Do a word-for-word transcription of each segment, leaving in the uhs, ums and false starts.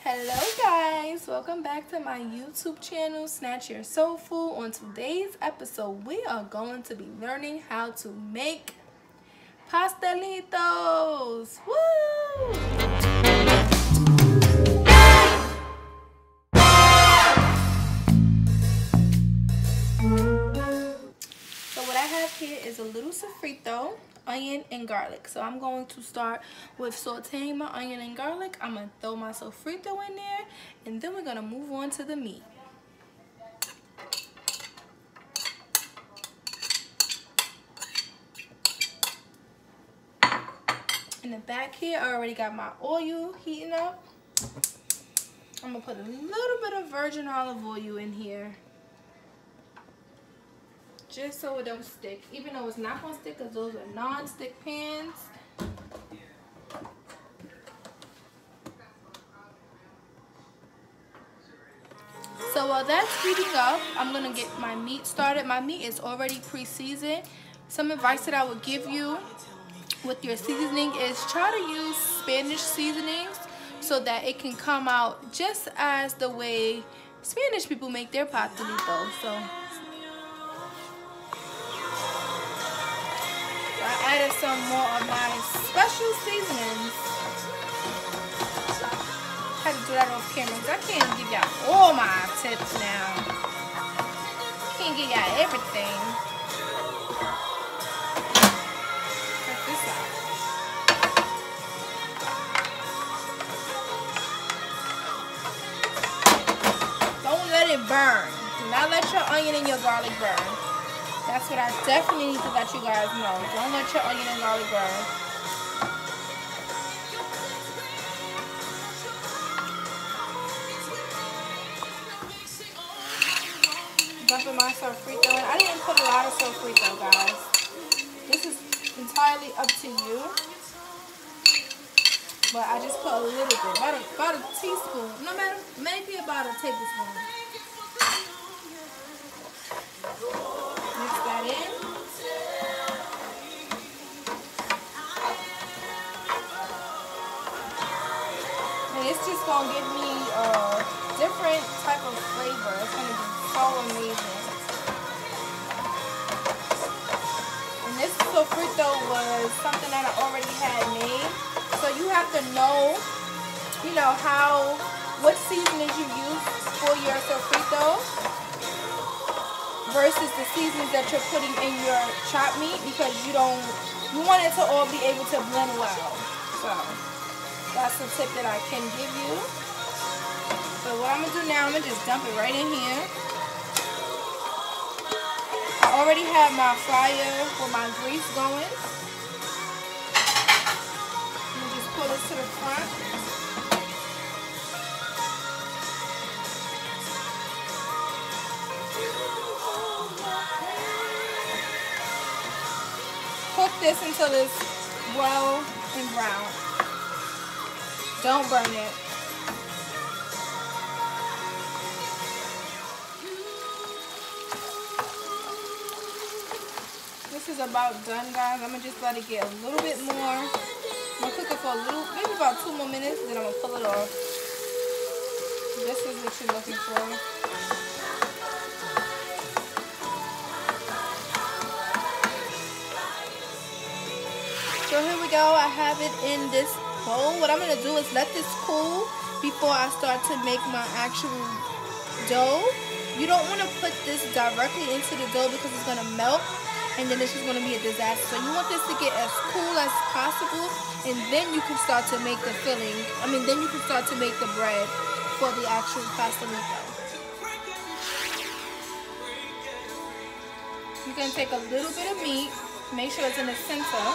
Hello guys, welcome back to my YouTube channel, Snatch Your Soul Food. On today's episode, we are going to be learning how to make pastelitos. Woo! So what I have here is a little sofrito, onion and garlic. So I'm going to start with sauteing my onion and garlic. I'm going to throw my sofrito in there, and then we're going to move on to the meat. In the back here, I already got my oil heating up. I'm going to put a little bit of virgin olive oil in here, just so it don't stick, even though it's not going to stick because those are non-stick pans. So while that's heating up, I'm going to get my meat started. My meat is already pre-seasoned. Some advice that I would give you with your seasoning is try to use Spanish seasonings so that it can come out just as the way Spanish people make their pastelitos. So I added some more of my special seasonings. I had to do that off camera because I can't give y'all all my tips now. Can't give y'all everything. Check this out. Don't let it burn. Do not let your onion and your garlic burn. That's what I definitely need to let you guys know. Don't let your onion and garlic burn. Dumping my sofrito in. I didn't put a lot of sofrito, guys. This is entirely up to you. But I just put a little bit, about a, about a teaspoon. No matter, maybe about a tablespoon. Mix that in. And it's just going to give me a different type of flavor. It's going to be so amazing. And this sofrito was something that I already had made. So you have to know, you know, how, what seasonings you use for your sofrito versus the seasonings that you're putting in your chopped meat, because you don't, you want it to all be able to blend well. So that's the tip that I can give you. So what I'm gonna do now, I'm gonna just dump it right in here. I already have my fryer with my grease going. Let me just pull this to the front. Cook this until it's well and brown. Don't burn it. This is about done, guys. I'm gonna just let it get a little bit more. I'm gonna cook it for a little, maybe about two more minutes, then I'm gonna pull it off. This is what you're looking for. So here we go. I have it in this bowl. What I'm going to do is let this cool before I start to make my actual dough. You don't want to put this directly into the dough because it's going to melt and then it's just going to be a disaster. So you want this to get as cool as possible, and then you can start to make the filling. I mean, then you can start to make the bread for the actual pastelito. You're going to take a little bit of meat. Make sure it's in the center.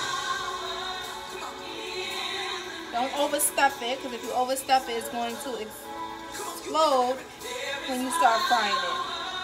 Don't overstuff it, because if you overstuff it, it's going to explode when you start frying it.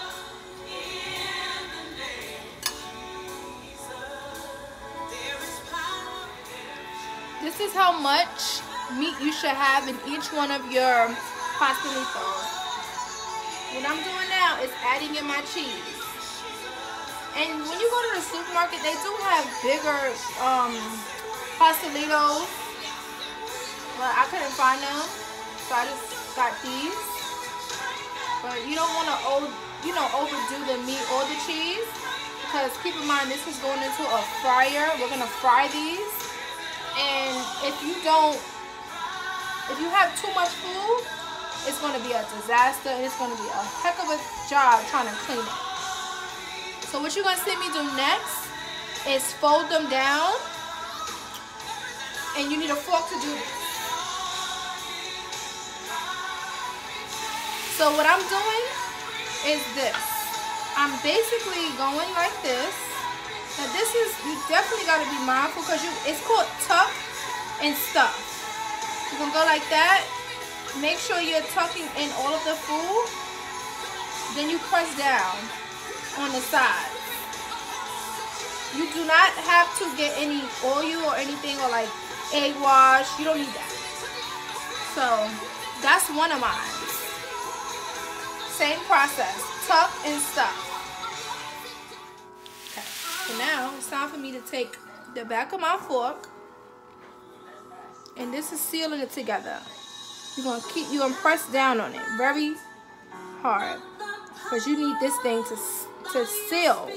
This is how much meat you should have in each one of your pastelitos. What I'm doing now is adding in my cheese. And when you go to the supermarket, they do have bigger um, pastelitos. But I couldn't find them, so I just got these. But you don't want to, you know, overdo the meat or the cheese, because keep in mind this is going into a fryer. We're gonna fry these, and if you don't, if you have too much food, it's gonna be a disaster, and it's gonna be a heck of a job trying to clean it. So what you're gonna see me do next is fold them down, and you need a fork to do this. So what I'm doing is this. I'm basically going like this. Now this is, you definitely got to be mindful, because you, it's called tuck and stuff. You're going to go like that. Make sure you're tucking in all of the food. Then you press down on the side. You do not have to get any oil or anything, or like egg wash. You don't need that. So that's one of mine. Same process, tuck and stuff. Okay, so now it's time for me to take the back of my fork, and this is sealing it together. You're gonna keep, you're gonna press down on it very hard, because you need this thing to to seal.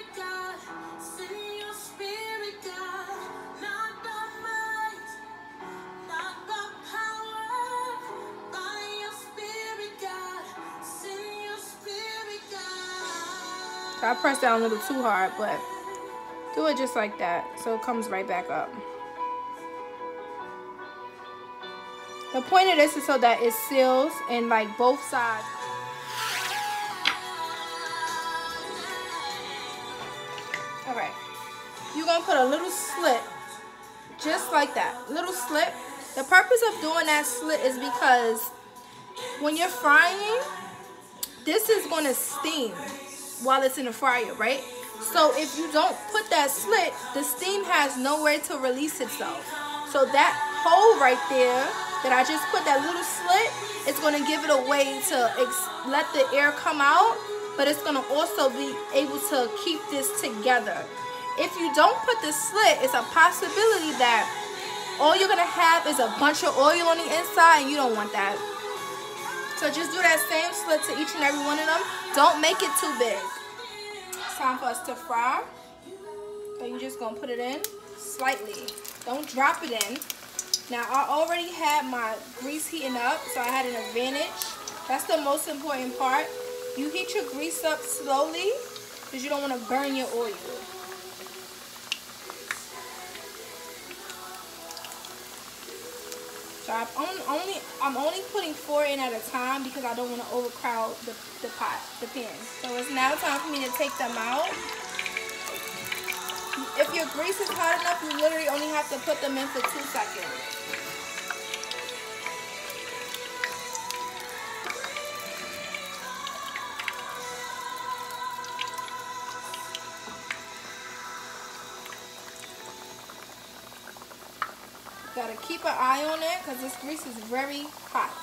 I pressed down a little too hard, but do it just like that so it comes right back up. The point of this is so that it seals in like both sides. Alright, you're going to put a little slit just like that. Little slit. The purpose of doing that slit is because when you're frying, this is going to steam while it's in the fryer, right? So if you don't put that slit, the steam has nowhere to release itself. So that hole right there that I just put, that little slit, it's going to give it a way to ex let the air come out, but it's going to also be able to keep this together. If you don't put the slit, it's a possibility that all you're going to have is a bunch of oil on the inside, and you don't want that. So just do that same slit to each and every one of them. Don't make it too big. It's time for us to fry. So you're just going to put it in slightly. Don't drop it in. Now I already had my grease heating up, so I had an advantage. That's the most important part. You heat your grease up slowly, because you don't want to burn your oil. So I'm only, I'm only putting four in at a time, because I don't want to overcrowd the, the pot, the pan. So it's now time for me to take them out. If your grease is hot enough, you literally only have to put them in for two seconds. Gotta keep an eye on it, because this grease is very hot.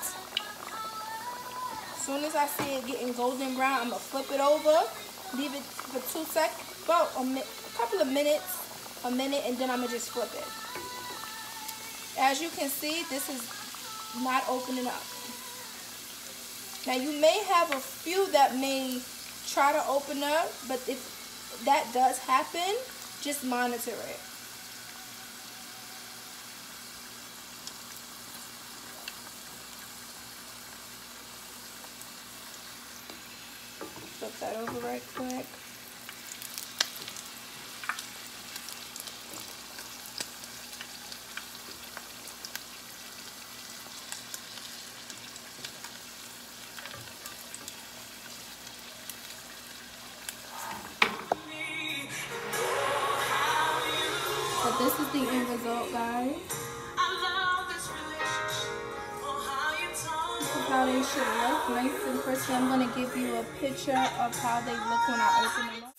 As soon as I see it getting golden brown, I'm gonna flip it over, leave it for two seconds, about a, mi a couple of minutes, a minute, and then I'm gonna just flip it. As you can see, this is not opening up. Now you may have a few that may try to open up, but if that does happen, just monitor it. Flip that over right quick. So this is the end result, guys. This is how they should look, nice and crispy. I'm going to give you a picture of how they look when I open them up.